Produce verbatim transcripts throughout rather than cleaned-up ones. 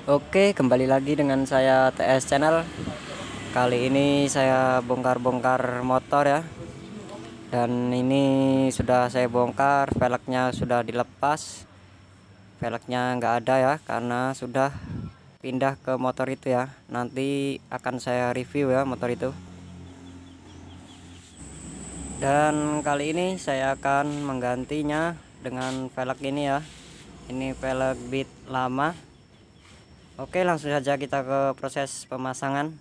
Oke, kembali lagi dengan saya T S Channel. Kali ini saya bongkar-bongkar motor ya. Dan ini sudah saya bongkar, velgnya sudah dilepas. Velgnya nggak ada ya, karena sudah pindah ke motor itu ya. Nanti akan saya review ya motor itu. Dan kali ini saya akan menggantinya dengan velg ini ya. Ini velg Beat lama. Oke, langsung saja kita ke proses pemasangan.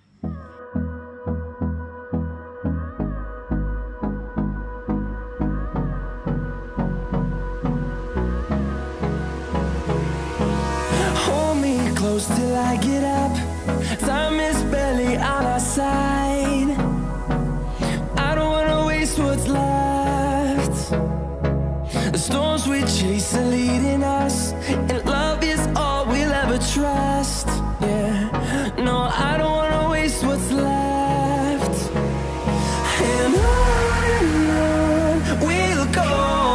Hold me close till I get up. Time is barely on our side. I don't wanna waste what's left. The storms we chase are leading us, and love is all we'll ever trust. Yeah, no, I don't wanna waste what's left. And on and on we'll go,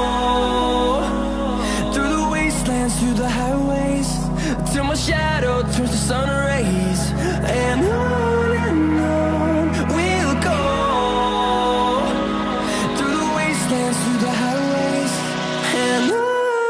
through the wastelands, through the highways, till my shadow turns to sun rays. And on and on we'll go, through the wastelands, through the highways, and on.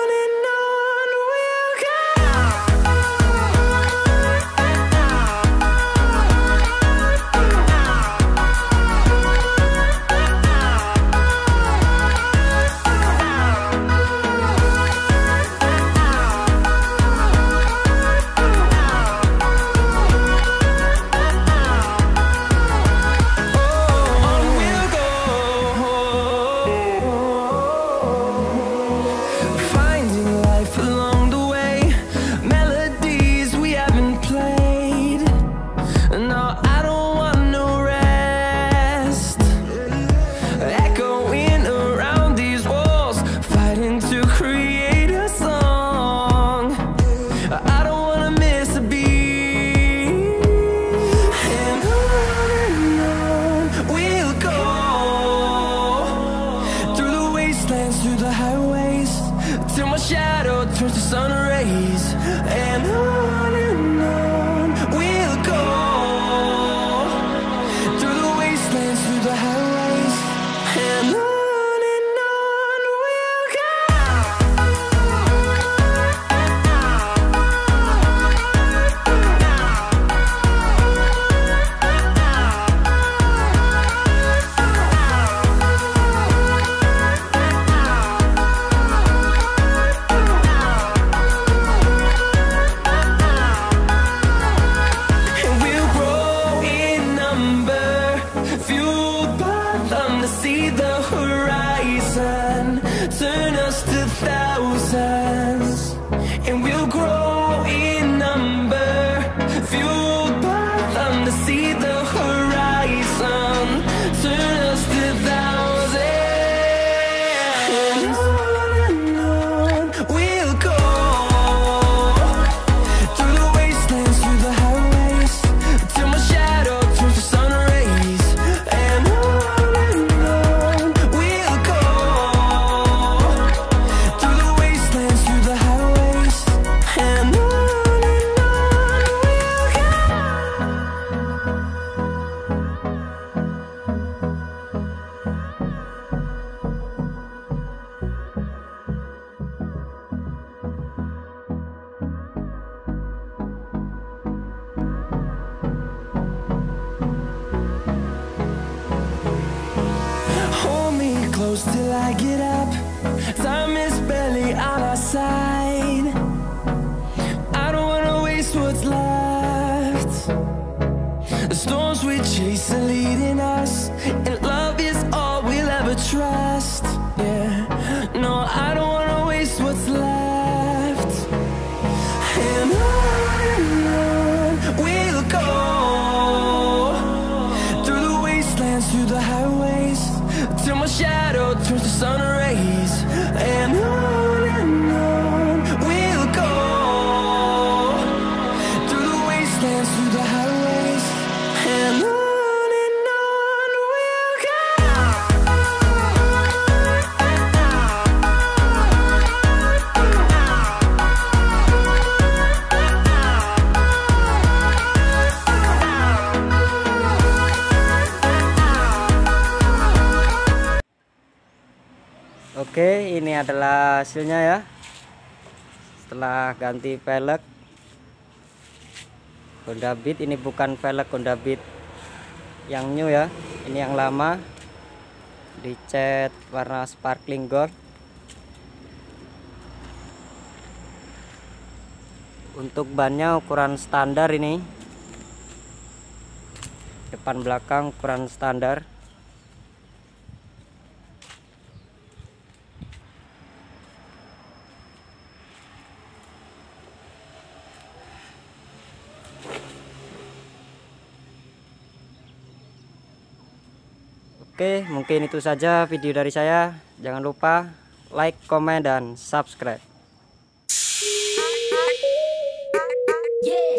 Through the highways, till my shadow turns to sun rays. And on and on we'll go, through the wastelands, through the highways, and on. Turn us to thousands, and we'll grow in number, fueled by them to see the horizon. Turn us to thousands, and on and on we'll go, through the wastelands, through the highways, till my shadow turns to sun rays. And on and on we'll go, through the wastelands, through the highways, and on and on we'll go. Hold me close till I get up. Time is barely on our side. I don't wanna waste what's left. The storms we chase are leading us, and love is all we'll ever trust. Yeah, no, I don't wanna waste what's left. And on and on we'll go, through the wastelands, through the highways, till my shadow turns to sun rays. And on and on we'll go, through the wastelands, through the highways, and on and on. Oke, ini adalah hasilnya ya. Setelah ganti velg Honda Beat, ini bukan velg Honda Beat yang new ya, ini yang lama, dicat warna sparkling gold. Untuk bannya ukuran standar, ini depan belakang ukuran standar. Oke, mungkin itu saja video dari saya. Jangan lupa like, komen, dan subscribe. Yeah.